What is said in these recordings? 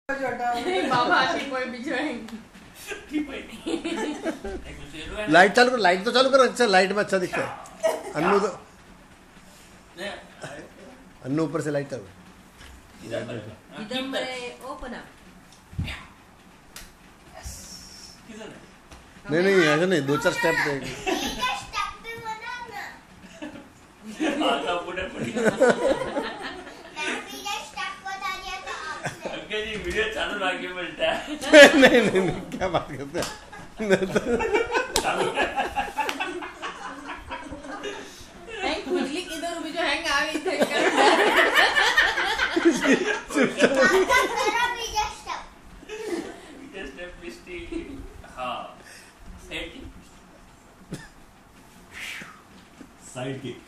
Light चालू करो, light तो चालू करो। अच्छा लाइट में अच्छा दिखता है। अन्नू तो अन्नू ऊपर से लाइट चालू। नहीं नहीं ऐसा नहीं, 2-4 स्टेप देंगे। वीडियो चालू रखिए बेटा। नहीं नहीं नहीं क्या बात करते हैं। खुजली किधर भी जो हैंग आ गई थे। Side kick.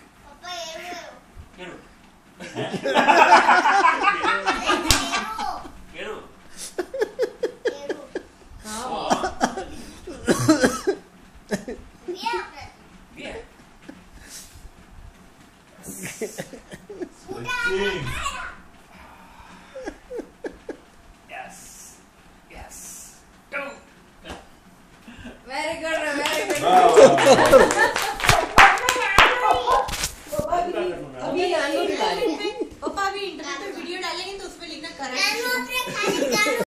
Very good, very good.